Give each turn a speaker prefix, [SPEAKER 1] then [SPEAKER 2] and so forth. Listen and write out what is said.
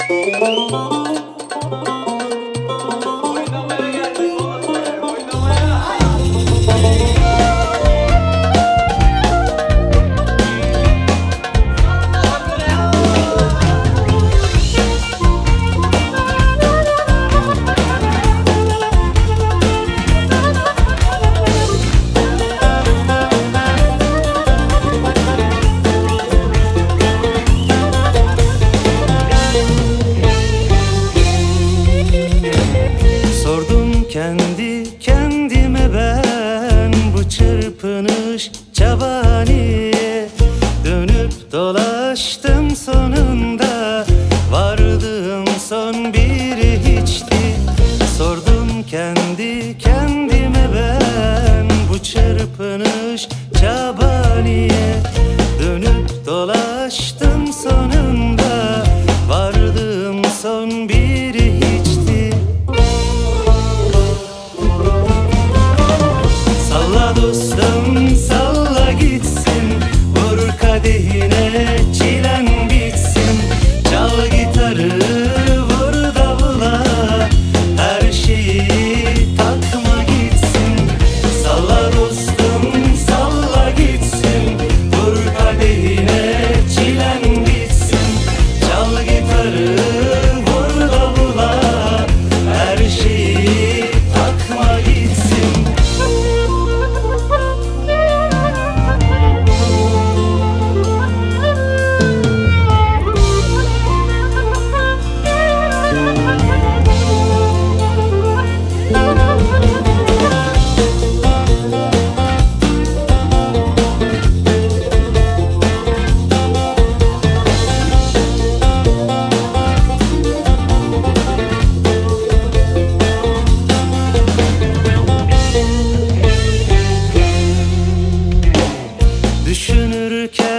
[SPEAKER 1] Oynamaya geldik oğlum, oynamaya.
[SPEAKER 2] Sordum kendi kendime ben bu çırpınış çaba niye? Dönüp dolaştım sonunda vardığım son bir hiçti. Sordum kendi kendime ben bu çırpınış çaba niye? Dönüp dolaştım sonunda vardığım son bir hiçti. Salla dostum salla gitsin, vur kadehine çilen bitsin. Çal gitarı vur davula, her şeyi takma gitsin. Salla dostum salla gitsin, vur kadehine çilen bitsin. Çal gitarı vur davula, her şeyi takma gitsin. Düşünürken